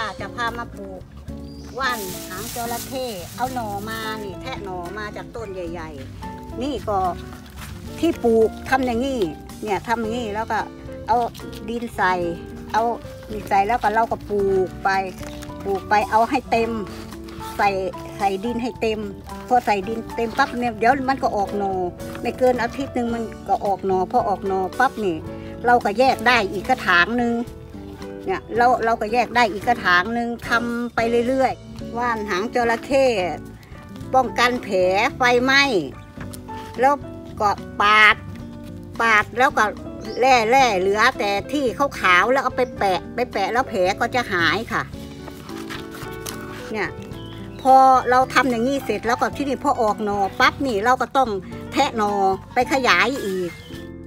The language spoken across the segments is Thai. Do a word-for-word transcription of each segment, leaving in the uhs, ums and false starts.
จะพามาปลูกว่านหางจระเข้เอาหน่อมานี่แทะหน่อมาจากต้นใหญ่ๆนี่ก็ที่ปลูกทำอย่างนี้เนี่ยทำอย่างนี้แล้วก็เอาดินใส่เอาดินใส่แล้วก็เราก็ปลูกไปปลูกไปเอาให้เต็มใส่ใส่ดินให้เต็มพอใส่ดินเต็มปั๊บเนี่ยเดี๋ยวมันก็ออกหน่อไม่เกินอาทิตย์หนึ่งมันก็ออกหน่อพอออกหน่อปั๊บนี่เราก็แยกได้อีกกระถางหนึ่งเนี่ยเราเราก็แยกได้อีกกระถางหนึ่งทำไปเรื่อยๆว่านหางจระเข้ป้องกันแผลไฟไหม้แล้วก็ปาดปาดแล้วก็แร่แร่เหลือแต่ที่ขาวๆแล้วเอาไปแปะไปแปะแล้วแผลก็จะหายค่ะเนี่ยพอเราทำอย่างนี้เสร็จแล้วก็ที่นี่พอออกหน่อปั๊บนี่เราก็ต้องแทะหน่อไปขยายอีก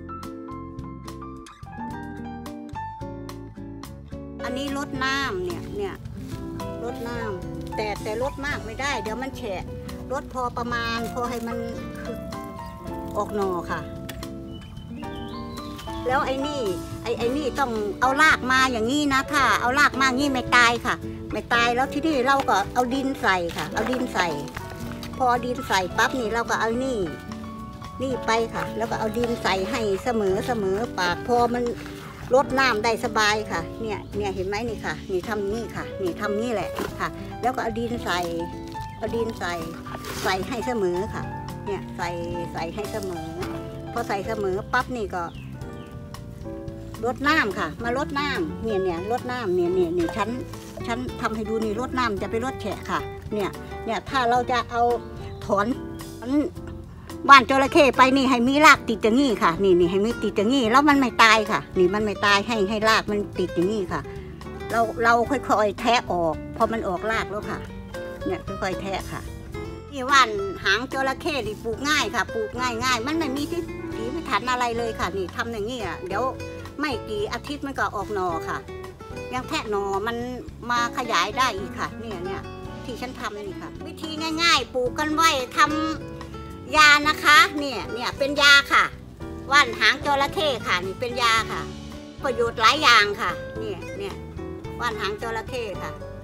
อันนี้ลดน้ำเนี่ยเนี่ยลดน้ำแต่แต่ลดมากไม่ได้เดี๋ยวมันแฉะลดพอประมาณพอให้มันออกหน่อค่ะแล้วไอ้นี่ไอ้ไอ้นี่ต้องเอารากมาอย่างนี้นะถ้าเอารากมางี้ไม่ตายค่ะไม่ตายแล้วที่นี่เราก็เอาดินใส่ค่ะเอาดินใส่พอดินใส่ปั๊บนี่เราก็เอานี่นี่ไปค่ะแล้วก็เอาดินใส่ให้เสมอเสมอปากพอมันลดน้ำได้สบายค่ะเนี่ยเนี่ยเห็นไหมนี่ค่ะนี่ทำนี่ค่ะนี่ทำนี่แหละค่ะแล้วก็เอาดินใส่เอาดินใส่ใส่ให้เสมอค่ะเนี่ยใส่ใส่ให้เสมอพอใส่เสมอปั๊บนี่ก็ลดน้ำค่ะมาลดน้ำเนี่ยเนี่ยลดน้ำเนี่ยเนี่ยเนี่ยฉันฉันทำให้ดูนี่ลดน้ำจะไปลดแฉะค่ะเนี่ยเนี่ยถ้าเราจะเอาถอนว่านจระเข้ไปนี่ให้มีรากติดอย่างนี้ค่ะนี่นี่ให้มีติดอย่างนี้แล้วมันไม่ตายค่ะนี่มันไม่ตายให้ให้รากมันติดอย่างนี้ค่ะเราเราค่อยๆแทะออกพอมันออกรากแล้วค่ะเนี่ยค่อยๆแทะค่ะนี่ว่านหางจระเข้นี่ปลูกง่ายค่ะปลูกง่ายง่ายมันไม่มีที่ถีพิถันอะไรเลยค่ะนี่ทำอย่างนี้อ่ะเดี๋ยวไม่กี่อาทิตย์มันก็ออกหน่อค่ะยังแทะหน่อมันมาขยายได้อีกค่ะเนี่ยเนี่ยที่ฉันทำนี่ค่ะวิธีง่ายๆปลูกกันไว้ทำยานะคะเนี่ยเนี่ยเป็นยาค่ะว่านหางจระเข้ค่ะนี่เป็นยาค่ะประโยชน์หลายอย่างค่ะเนี่ยเนี่ยว่านหางจระเข้ค่ะ